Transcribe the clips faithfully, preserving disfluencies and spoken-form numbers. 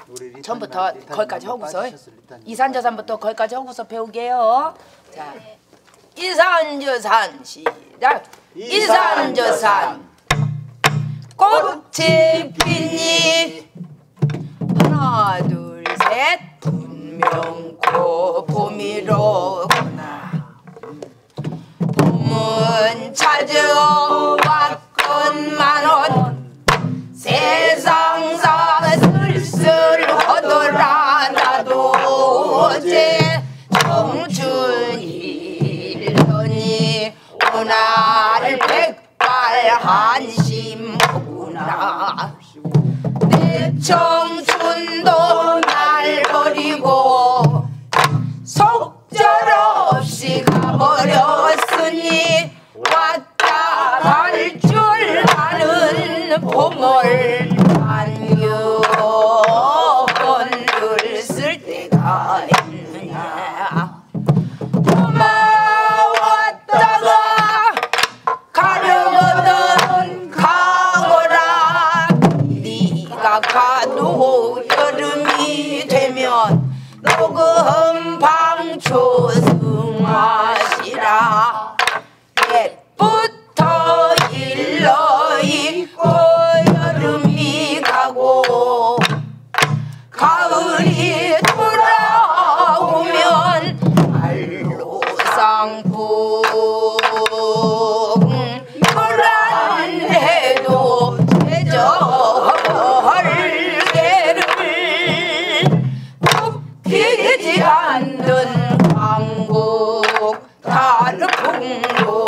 전부터 거기까지 하고서 이산저산부터 거기까지 하고서 배우게요. 자, 이산저산 시작. 이산저산 꽃이 피니 하나 둘 셋 분명코 봄이로구나. 봄은 찾아왔건만은 세상사 쓸쓸하더라. 나도 어제 청춘이더니 오늘 백발 한심하구나. 내 청춘도 날 버리고 속절없이 가버렸으니 왔다 갈 줄 아는 봄을 안겨 건들 쓸 때가 있느냐. 고마웠다가 가려거든 가거라. 네가 가도 여름이 되면 녹음 방초 승마시라. 옛부터 일러 있고 여름이 가고 가을이 돌아오면 알로상풍 요란해도 제절개를 굽히지 않는 왕국 다르풍도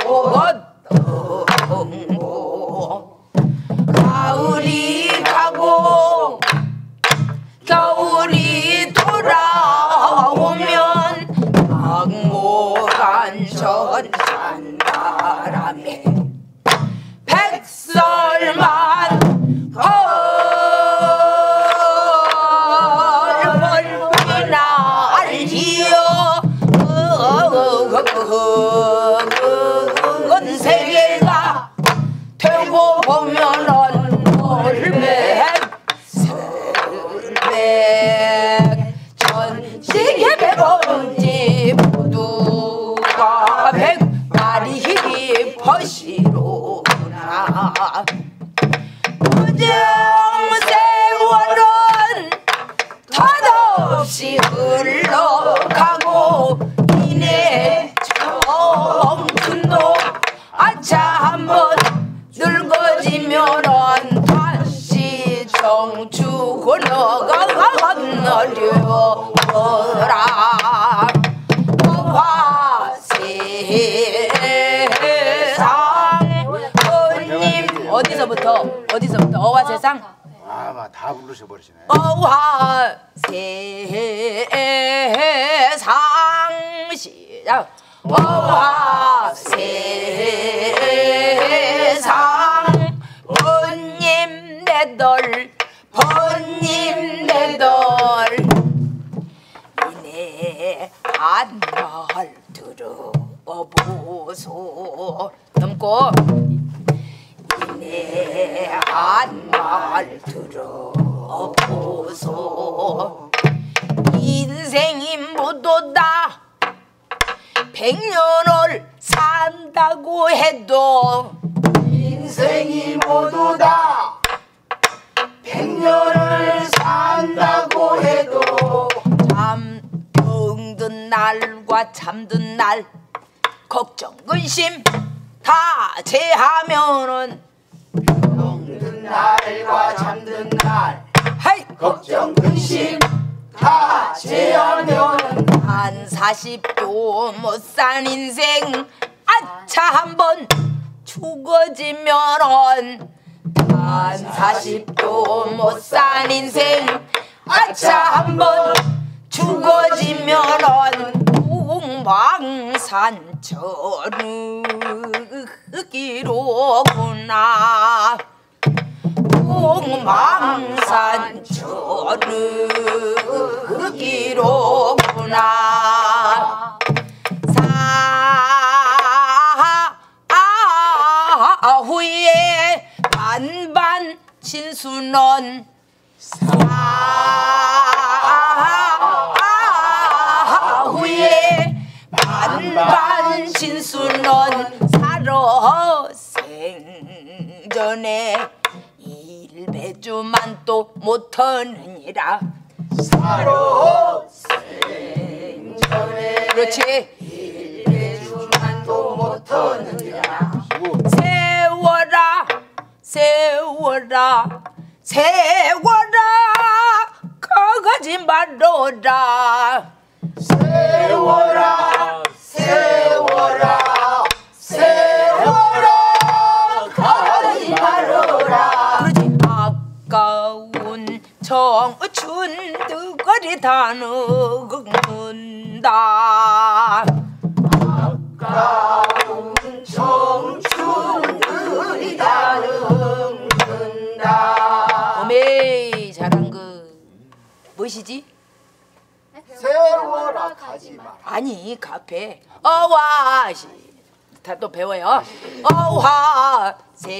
어떤고. 가을이 가고 겨울이 돌아오면 악모란 전산바람에 백설만 헐벌이 날지어 은 세계가 되고 보면은 얼백 전시계 백원지 모두가 백마리 퍼시로구나. 무정 세월은 덧없이 흘러가고 이내 청춘도 아차 한번 늙어지면은 다시 청춘으로가 건너려라. 어화세상 어님 어디서부터 어디서부터 어화세상 아, 다 부르셔버리시네. 어화세상 시작. 어화세상 번님 내덜 번님 내덜 이내 한말 들어보소. 넘고 이내 한말 들어보소. 인생이 모두다 백년을 산다고 해도 인생이 모두 다 백년을 산다고 해도 잠 병든 날과 잠든 날 걱정 근심 다 제하면은 병든 날과 잠든 날 하이 걱정 근심 다 제하면 한 사십도 못 산 인생 아차 한번 죽어지면은 한 사십도 못 산 인생 아차 한번 죽어지면은 동방산천흑기로구나. 동방산천흑기로구나. 사후에 반반 진수는 사 만반 진수는 살아 생전에 일배주만 또 못하느니라. 살아 생전에 그렇지. 일배주만 또 못하느니라. 세워라 세워라 세워라 가가지 말어라. 세워라 세워라 세워라 가지 말어라. 그렇지. 아까운 청춘 뜨거리 다 늙는다. 아까운 청춘들이 다 늙는다. 어메 잘한 거 무엇이지? 세워라 가지 마라. 아니 카페 어와 다 또 배워요. 어와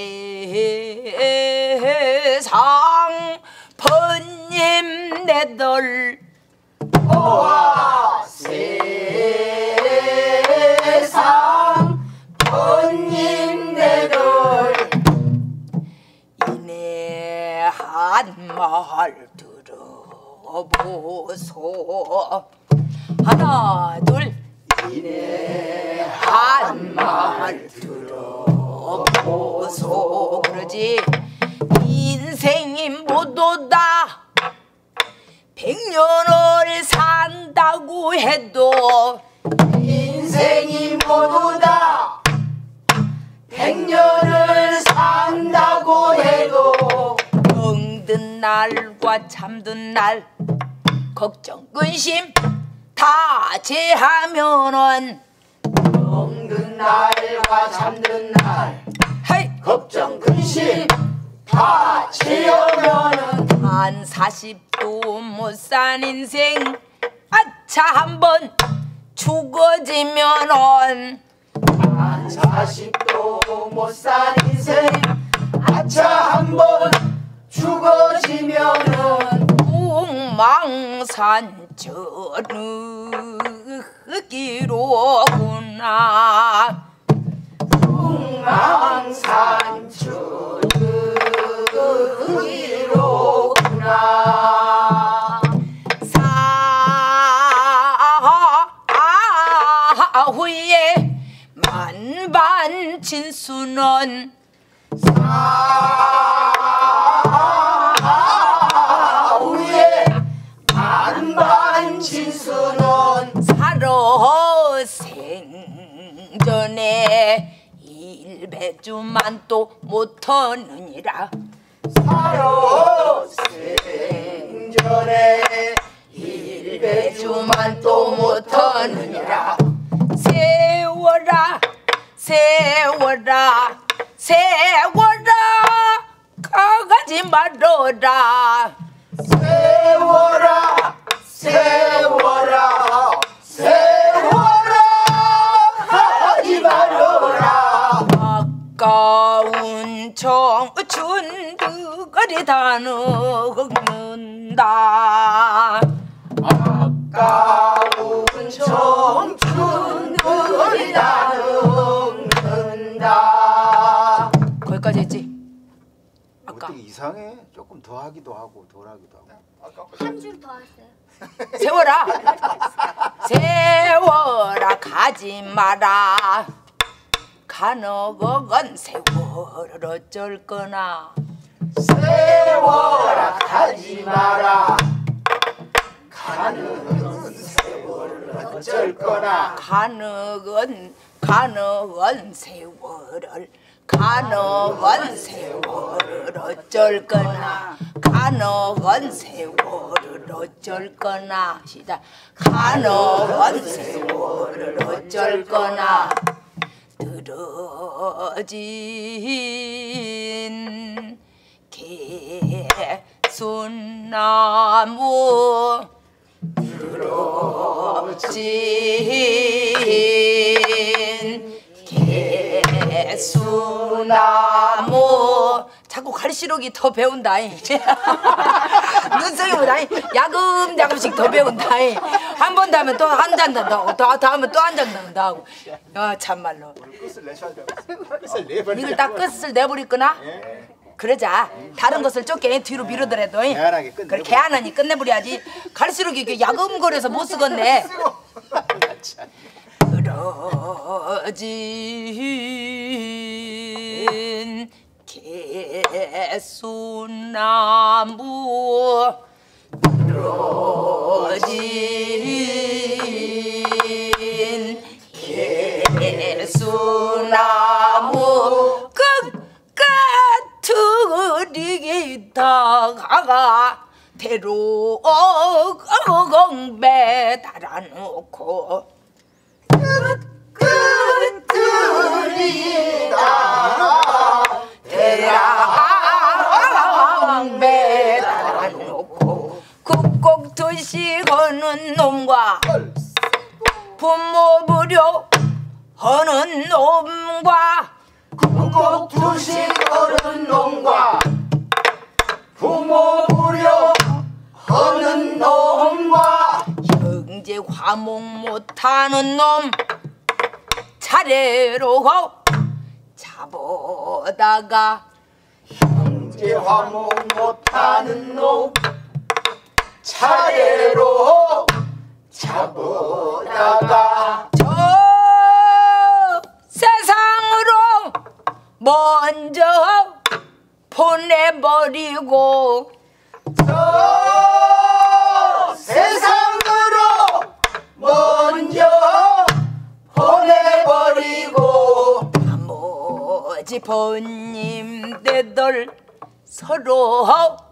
세상 번님 내들 어와 세상 번님 내들 이내 한 말 들어보소. 하나 둘 이내 한 말 들어보소. 그러지. 인생이 모두 다 백년을 산다고 해도 인생이 모두 다 백년을 산다고 해도 병든 날과 잠든 날 걱정 근심 다 제하면은 병든 날과 잠든 날 헤이 걱정 근심 다 채우면은 한 사십도 못 산 인생 아차 한번 죽어지면은 한 사십도 못 산 인생 아차 한번 죽어지면은 웅망산천흑기로구나. 웅망산천흑기로구나. 사후에 만반 진수는 사후에 만반 진수는 살아 생전에 일배주만 또 못하느니라. 살아 생전에 일배주만 또 못하느니라. 세워라 세워라 세워라 가가지 말어라. 세워라 세워라 세워라 가지 말어라. 아까운 청춘 뜨거리 다 늙는다. 아까운 청춘들이 다 늙는다. 거기까지 했지? 아까 어떻게 이상해? 조금 더 하기도 하고 덜 하기도 하고. 한 줄 더 하세요. 세워라 세워라 가지 마라. 가너건 세월 어쩔 거나. 세워라 가지 마라. 가는 세월 어쩔 거나. 가너건 가너건 세월을 가너건 세월을 어쩔 거나. 가너건 세월을 어쩔 거나. 시작. 가너건 세월을 어쩔 거나. 늘어진 개순나무 늘어진 개수나무. 자꾸 갈수록이 더 배운다잉. 눈썹이 보다잉 야금야금씩 더 배운다잉. 한 번 더 하면 또 한 장 더 하고 더, 더 하면 또 한 장 더 하고. 야 참말로. 끝을 내셔야 돼요. 끝을 내버려. 이걸 딱 끝을 내버리거나 그러자. 다른 것을 좁게 뒤로 미루더라도 개안하게 끝내버려. 그렇게 개안하니 끝내버려야지. 갈수록 이게 야금거려서 못 쓰겠네. 그러진 개수나무 늘어진 개수나무 끝까투리다가 대로 어공배 달아놓고 끝들이다 대랑배 달아놓고 국곡 투시하는 놈과 부모 부려 하는 놈과 국곡 투시하는 놈과 부모 부려 하는 놈과 형제 화목 못하는 놈 차례로 잡아다가 형제 화목 못하는 놈 차례로 잡아다가 저 세상으로 먼저 보내버리고 저 세상으로 먼저 보내버리고 나머지 번님들들 서로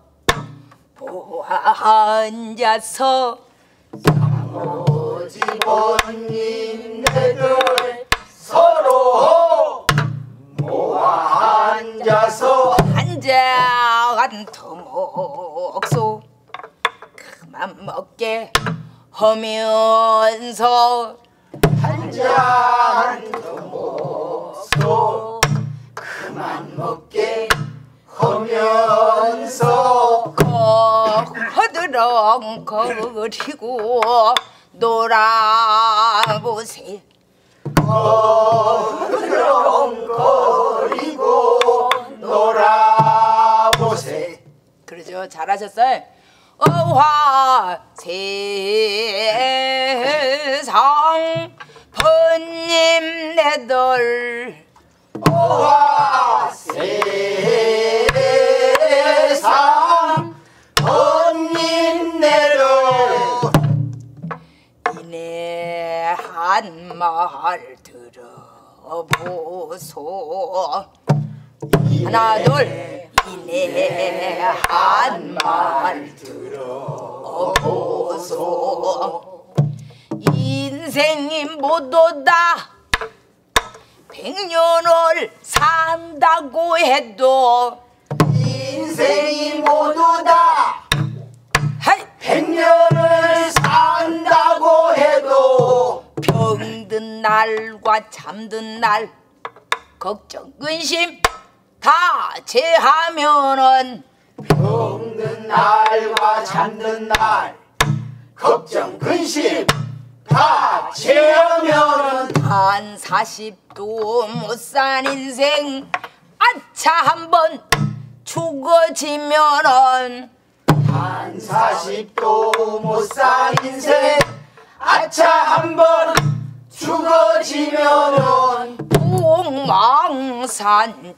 보아 앉아서 나머지 번님네들 서로 모아 앉아서 한잔 토목소 그만 먹게 하면서 한잔 더먹소 그만 먹게 하면서 허드렁거리고 놀아보세. 허드렁거리고 놀아보세. 그러죠. 잘하셨어요. 어화 세상 번님네들 어화 세상 번님네들 이내 한 말 들어보소. 하나 둘 이내 한 말 들어보소. 인생이 모두 다 백년을 산다고 해도 인생이 모두 다 하이 백년을 산다고 해도 병든 날과 잠든 날 걱정 근심 다 제하면은 병든 날과 잠든 날 걱정 근심 다 제하면은 한 사십도 못 산 인생 아차 한번 죽어지면은 한 사십도 못 산 인생 아차 한번 죽어지면은 동망산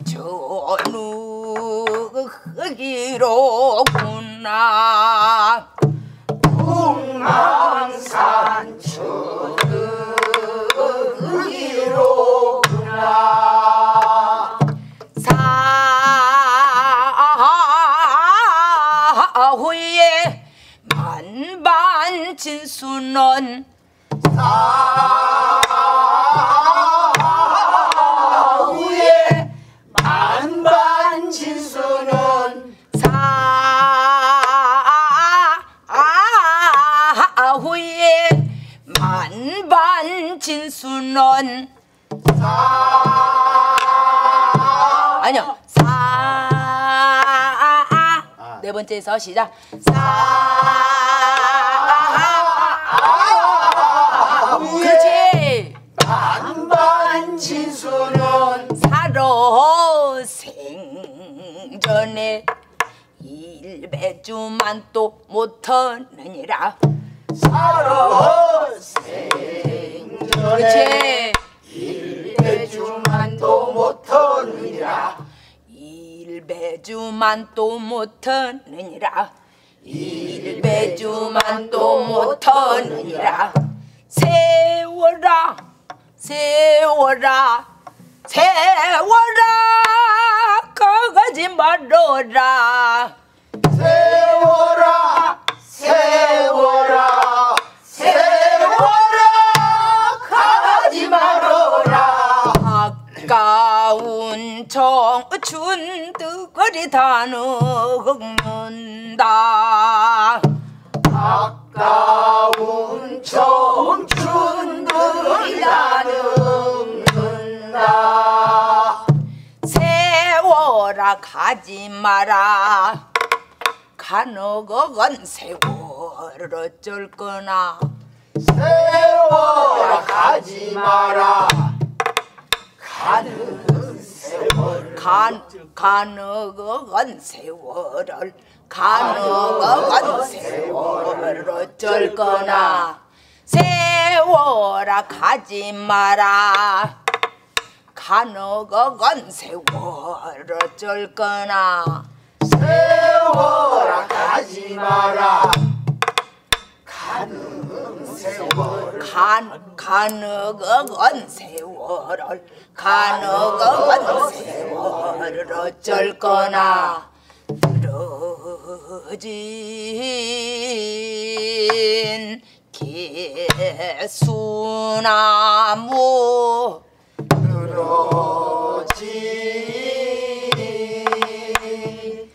전우기로구나. 동망산 천우기로구나. 사후에 만반진수는 사후에 만반진수는 사후에 만반진수는 아니요 사 네 번째에서 시작 사 그렇지. 반반 진수는 살아 생전에 일배주만 또 못하느니라. 살아 생전에 그렇지. 일배주만 또 못하느니라. 일배주만 또 못하느니라. 일배주만 또 못하느니라. 세워라 세워라 세워라 가가지 말어라. 세워라 세워라 세워라 가지 말어라. 아까운 청춘 뜨거리 다 늙는다. 아까운 청춘들이 다 늙는다. 세워라 가지 마라. 가너거건 세월을 어쩔 거나. 세워라 가지 마라. 가는 세월 간 가너거건 세월을 가너거건 세월을 어쩔 거나. 세워라 가지 마라. 가너거건 세월을 어쩔 거나. 세워라 가지 마라. 가는 세월 간 가너거건 세월을 가너거건 세월을 어쩔 거나. 늘어진 개수나무 늘어진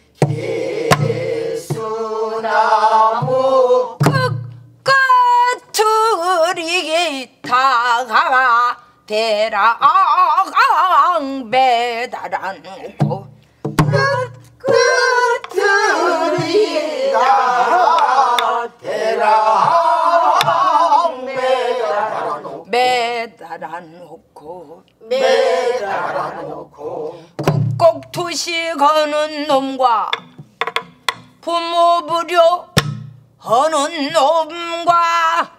개수나무 끝끝들이 다가 대랑 매달아놓고 끝들이다 대랑 매달아놓고 매달아놓고 매달아놓고 국곡 투식하는 놈과 부모 부려 하는 놈과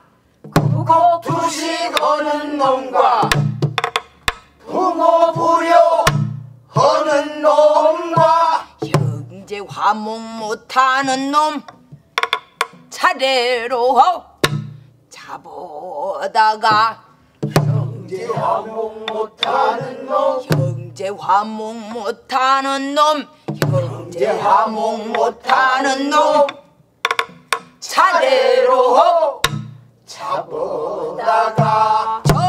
국투식하는 놈과 부모 부려 하는 놈과 형제 화목 못하는 놈 차례로 잡아다가 형제 화목 못하는 놈 형제 화목 못하는 놈 형제 화목 못하는 놈 차례로 잡아다가 저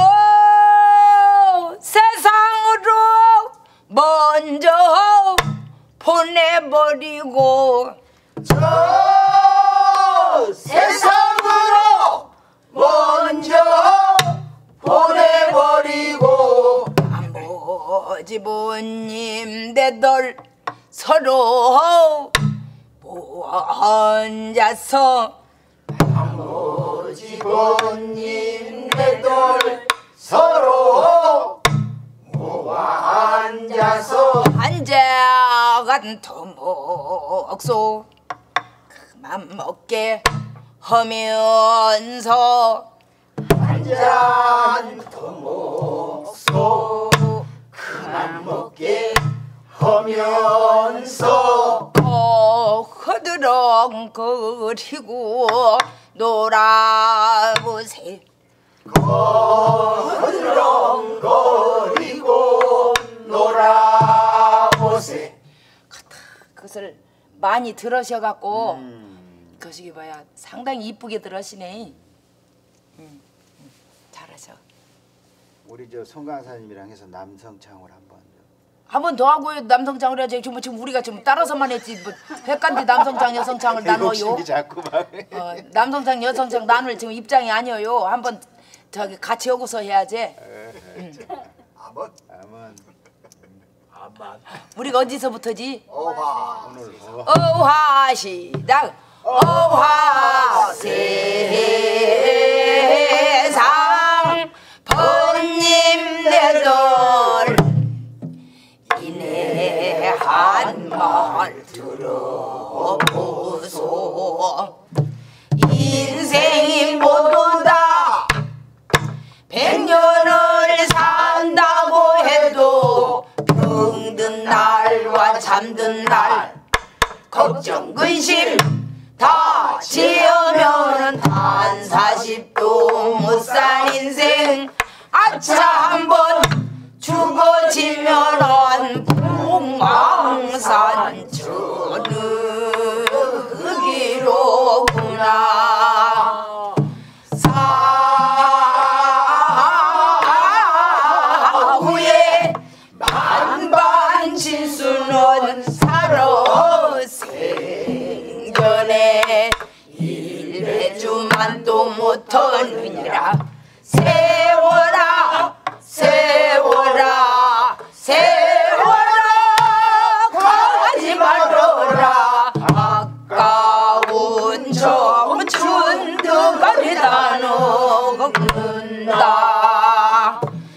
세상으로 먼저 보내버리고 저 세상으로 먼저 보내버리고 아버지 부님 대들 서로 앉아서 아버지 부님 네들 서로 모아 앉아서 한자간 토목소 그만 먹게 하면서 한잔 토목소 그만 먹게 하면서 어 허드렁거리고 놀아보세. 거드렁거리고 놀아보세. 그것을 많이 들으셔갖고 음. 거시기 봐야 상당히 이쁘게 들으시네. 음, 음, 잘하셔. 우리 저 송강사님이랑 해서 남성창을 한번. 한 번 더 하고요. 남성창을 해야지. 지금 지금 우리가 지금 따라서만 했지. 뭐 백간지 남성창 여성창을 나눠요. 욕심이 자꾸 막. 어, 남성창 여성창 나눌 지금 입장이 아니에요. 한번 저기 같이 오고서 해야지. 아번 아만 아만 우리가 어디서부터지? 어화 오늘 어. 어화 시작. 어화 세상 백년을 산다고 해도 병든 날과 잠든 날 걱정 근심 다 지으면은 단 사십도 못 산 인생 아차 한번 죽어지면은 북망산 저녁이로구나. 사후에 만반진수는 살아 생전에 일해주만 또 못하느니라. 세워라 세워라 세워라 가지 말어라. 아까운 청춘 등가리다 녹는다.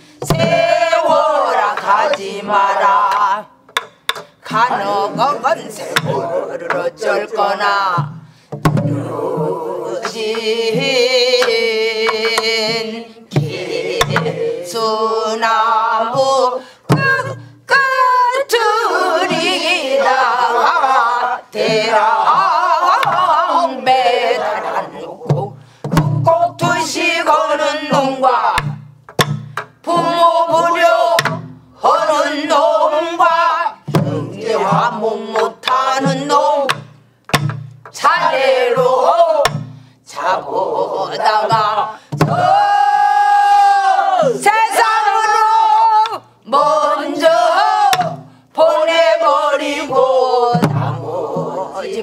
세워라 가지 마라. 가는 건 세월을 어쩔 거나 늘어진 개수나무 끝끝들이다가 대랑 매달아 놓고 그 두시거는 놈과 부모 부려 하는 놈과 형제 화목 못하는 놈 차례로 잡아다가 저 세상으로 먼저 보내버리고 나머지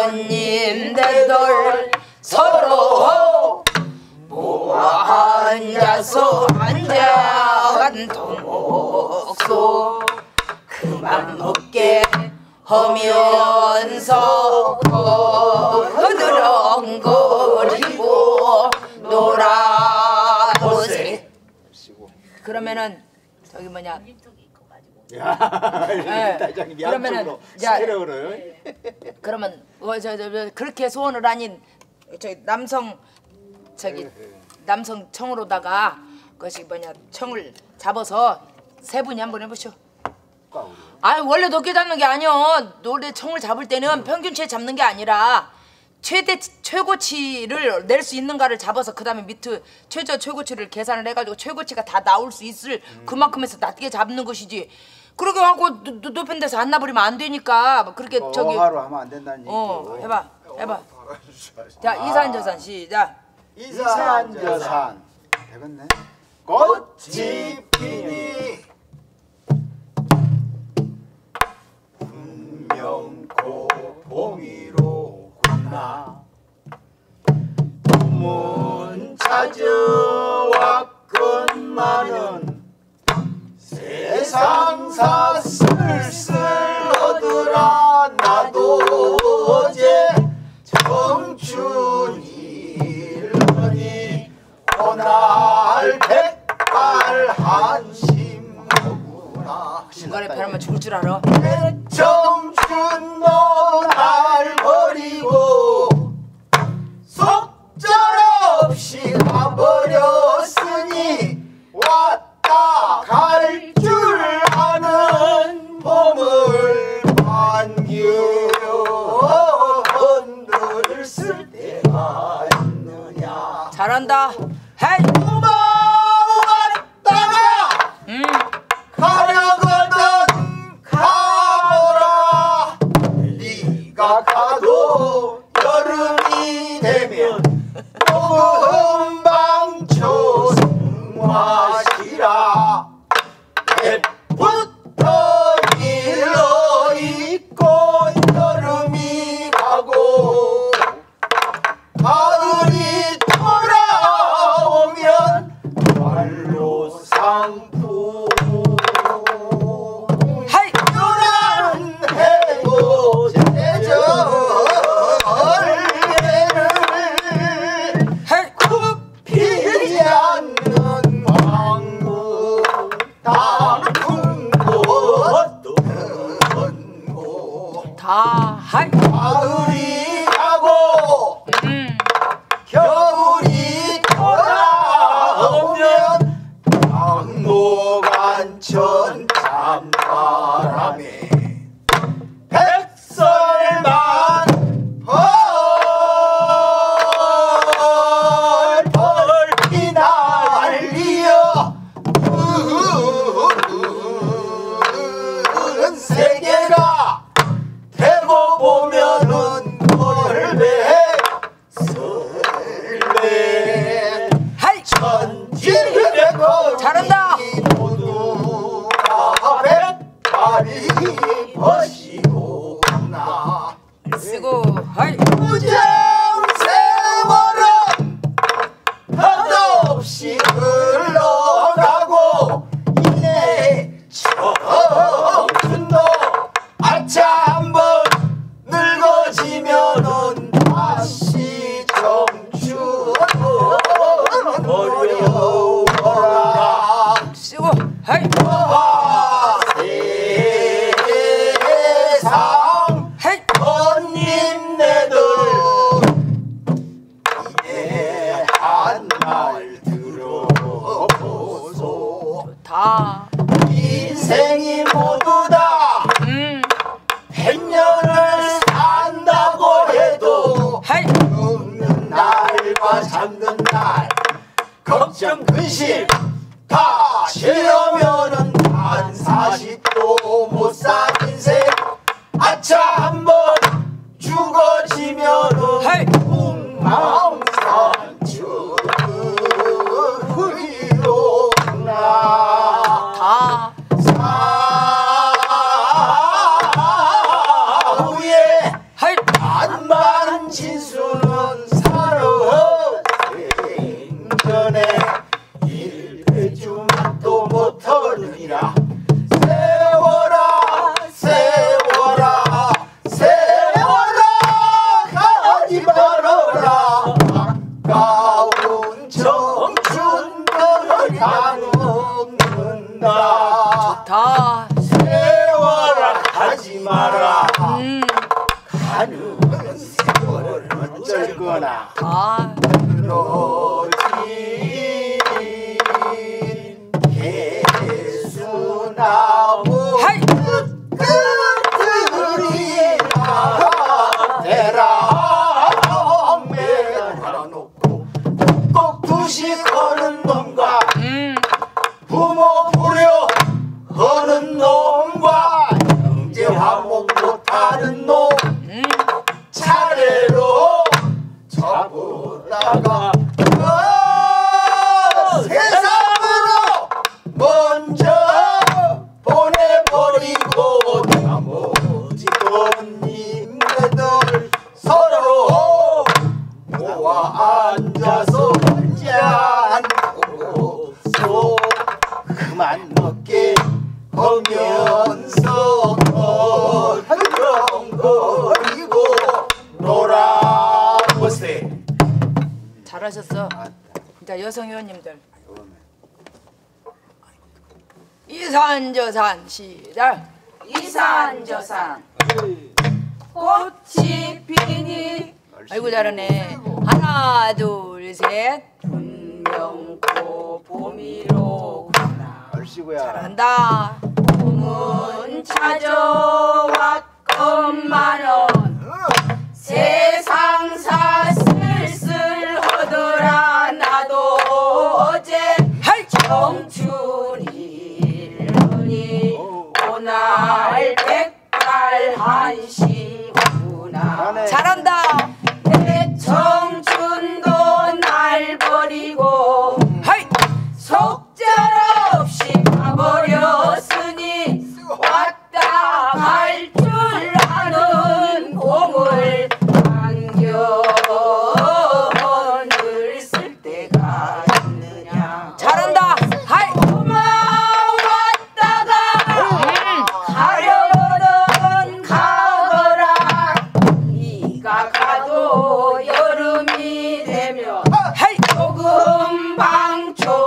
본님들 서로 모아 앉아서 앉아간 도목소 그만 먹게 하면서 거드렁거리고 놀아보세. 그러면은 저기 뭐냐 야, 네. 대장님 그러면은 양쪽으로 자, 스테레오를. 그러면 어, 저, 저, 저, 그렇게 소원을 아닌 저기 남성 저기 남성 청으로다가 그것이 뭐냐 청을 잡아서 세 분이 한번 해보시오. 아니 원래 높게 잡는 게 아니여. 노래 청을 잡을 때는 평균치 잡는 게 아니라 최대 최고치를 낼 수 있는가를 잡아서 그 다음에 밑에 최저 최고치를 계산을 해가지고 최고치가 다 나올 수 있을 그만큼 해서 낮게 잡는 것이지. 그렇게 하고 노- 높은 데서 안 나버리면 안 되니까 그렇게 어, 저기 어가로 하면 안 된다는 얘기죠. 어 해봐 해봐. 자 이산저산 시작. 이산저산 되겠네. 꽃이 피니 분명코 봄이로구나. 문 찾아왔건만은 세상사 쓸쓸하더라. 나도 어제 청춘이려니 오늘 백발 한심하구나. 중간에 펴면 죽을 줄 알아. 내 청춘 너날 버리고 속절없이 가버렸으니 왔다 갈 줄 아는 봄을 반겨 흔들 쓸 때가 있느냐. 잘한다. 헤이. 고마웠다가 음. 가려거든 가보라. 네가 가도 여름이 되면 금방 초승마시라. 옛부터 일러 있고 여름이 가고 가을이 돌아오면 말로 상품 헤이. 요란 해고 제절개를 헤이. 굽히지 않는 방구 당풍고 뜬고 다 헤이. 가을이 가고 음. 겨울이 돌아오면 노간천 잠바람에 백설만 펄펄 피날리어 세계가 대고 보면은 설배 설배 하이 천지백거 잘한다. 모두가 백발이 벗이오나 쓰고 하이 무정 세월은 한없이 흘러가고 이내 청춘도 아차 한번 늙어지면은 다시 청춘 어려워라 쓰고 하이 세상 하이 언님네들 이제 한말 들어보소 다 인생이 모두 다 음 백년을 산다고 해도 하이 죽는 날과 잠든 날 걱정 근심 다 채우면은 한 사십도 못 산 인생 아차 한번 죽어지면은 하이 궁망산주 흐리로나 다 사후에 하이 안만 진수는 살아 생전에 일배주만 또 못하느니라 세워라 세워라 세워라 가지 말아라 아까운 청춘들을 가는다 다 세워라 가지 마라 음 가는 세월을 어쩔 거나 다 늘어진 개수나무 하이 끝끝들이라 대랑 매달아놓고 꼭 두시 거는 놈과 음 부모 부려 하는 놈과 형제 화목 못하는 놈 음 차례로 잡으다가 어, 세상으로 먼저 보내버리고 나머지 언님네들 서로 모아 앉아서 한잔하고 소 그만 먹게 하면서 헐렁거리고 놀아보세. 잘하셨어. 자 여성 의원님들 이산저산 시작. 이산저산 꽃이 피니 아이고 잘하네. 하나 둘 셋 분명코 봄이로구나. 얼씨구야 잘한다. 봄은 찾아왔건만은 세상사 쓸쓸하더라. 나도 어제 청춘이르니 오날 백발 한시구나. 잘한다. 내 청춘도 날 버리고 속절없이 가버렸으니 왔다 갈 줄 아는 공을 안경을 쓸 때가 있느냐. 잘한다. 하이. 고마웠다가 가려던 가거라. 네가 가도 여름이 되면 하이. 조금 방초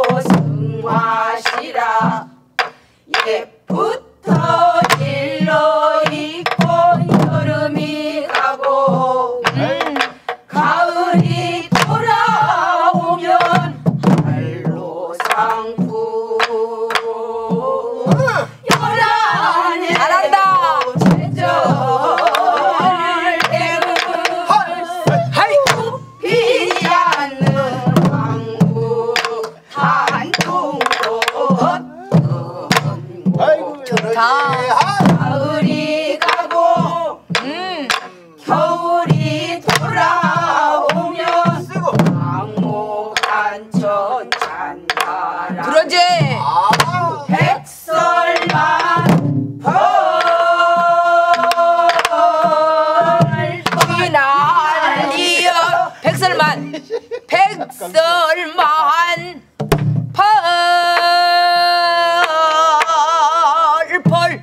승화시라. 옛부터 일러 있고 여름이 가고 음. 가을이 돌아오면 한로상풍 열한에 잘한다. 제절을 깨고 하이고 피지 않는 항구 단풍꽃 아이고 좋다. 가을이 가고 음 겨울이 돌아오면 항목한천 잔다라 그러지. 백설만 벌 휘날리어 백설만 백설만 펄펄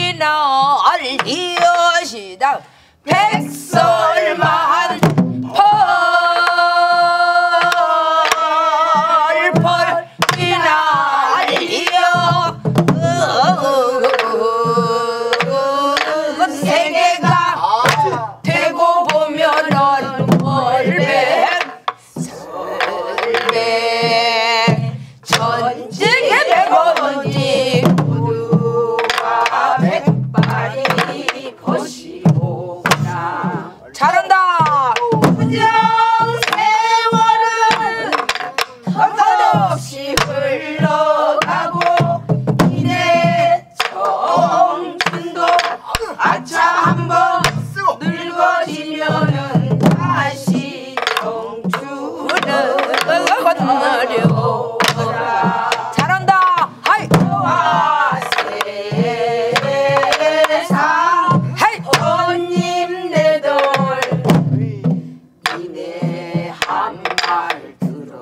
휘날리어시다 백설만 펄펄 휘날리어 세계가 되고 보면은 월백 설백 전쟁의 백원지 모두가 백발이 것이오구나 잘한다. 부정 세월은 턱없이 흘러가고 이내 청춘도 아차 한번 늙어지면은 다시 청춘을 건너려오라 잘한다. 하이 와 세상 하이 언님 내돌 이내 한 말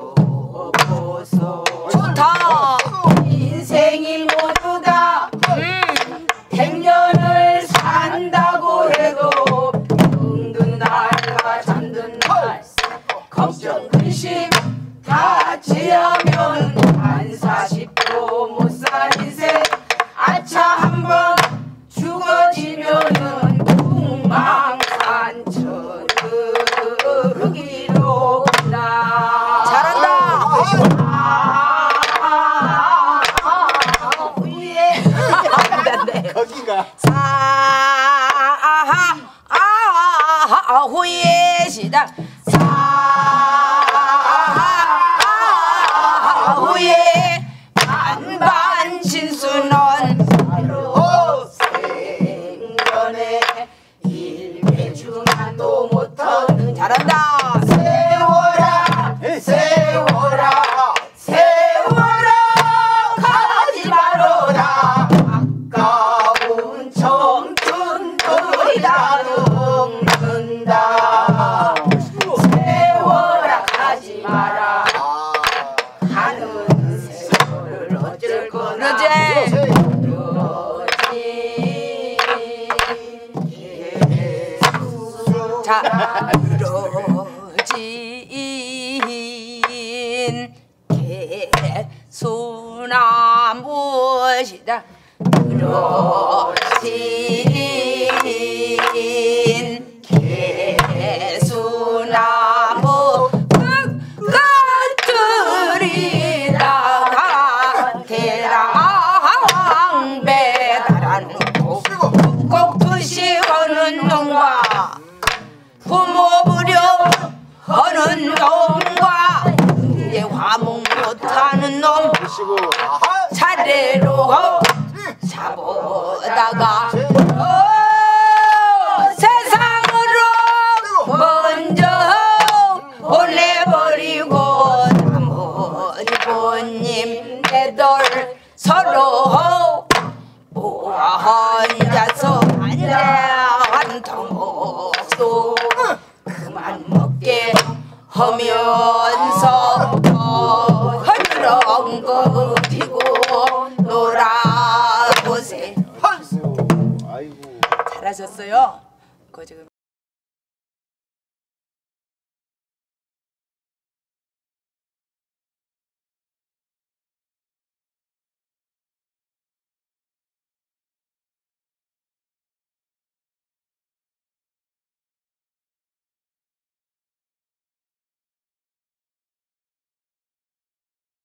들어보소 좋다. 인생이 모두 다 음 백년을 산다고 해도 병든 날과 잠든 날 걱정 근심 다 지하면 한 사십도 못 살 인생 아차 한번 죽어지면은 궁망산천흑이로구나 잘한다. 위에 거기가 사아후의 시작 사아후의 반반 진수는 생전에 일배중한도 못하는 잘한다. 세워라 세워라 세워라 가지 말어라 아까운 청춘들이 다 늙는다 세워라 가지 마라 가는 세월을 어쩔 거나 그러지. 자, 늘어진 개수나무시다. 늘어진 개수나무 끝끝들이다가 대랑 배달하는 꼭 드시고는 놈과 부모 부려 하는 놈과 이제 화목 못하는 놈 차례로 잡아다가 어, 세상으로 먼저 보내버리고 나머지 본님 내들 서로 모아 앉아서 한통 먹소 그만 먹게 하면서 허드렁거 피고 놀아보세. 아이고. 잘하셨어요. 그 지금